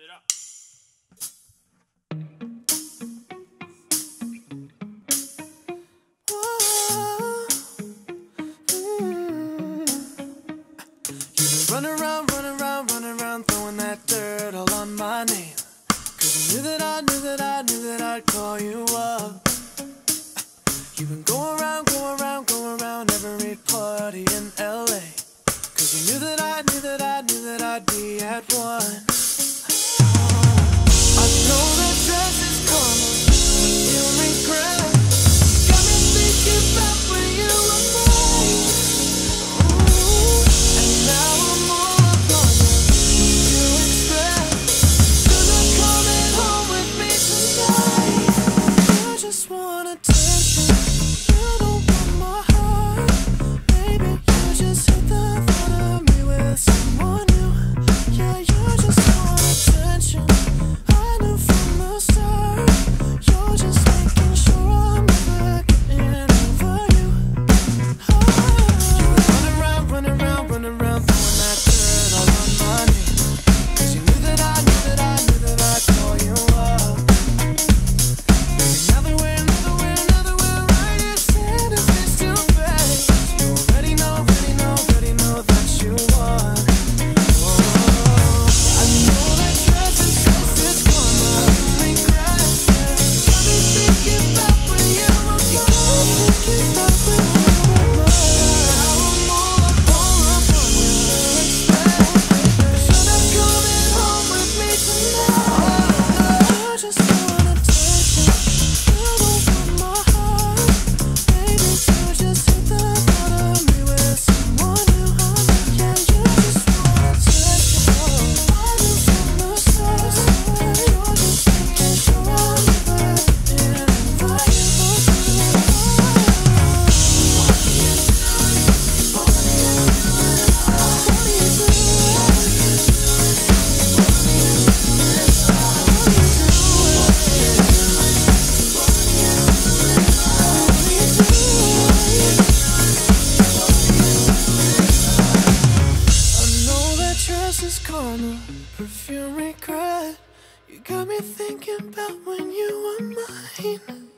it up. Run around, throwing that dirt all on my name. 'Cause you knew that I'd call you up. You've been going around every party in LA. 'Cause you knew that I'd be at one. I know that dress is coming, you regret. Got me thinking about when you were mine. And now I'm all up on you expect. You're not coming home with me tonight. You just want attention, you don't want my heart. Maybe you just hate the thought of me with someone new. Yeah, you just want attention, I knew from the start. You're just making sure I'm never getting over you. You were running around, throwing that dirt all on my name. 'Cause you knew that I'd call you up. Now that we're right here standing face to face, you already know that you won. I know that dress is karma, regret. Got me thinking about when you were gone. Now I'm all up on you. You're not coming home with me tonight. You just want attention, you don't want my heart. Maybe you just hate the thought of me with someone new. Yeah, you just want attention, I knew from the start. You're just making sure I'm never getting over you. I know that dress is karma, perfume regret. You got me thinking about when you were mine.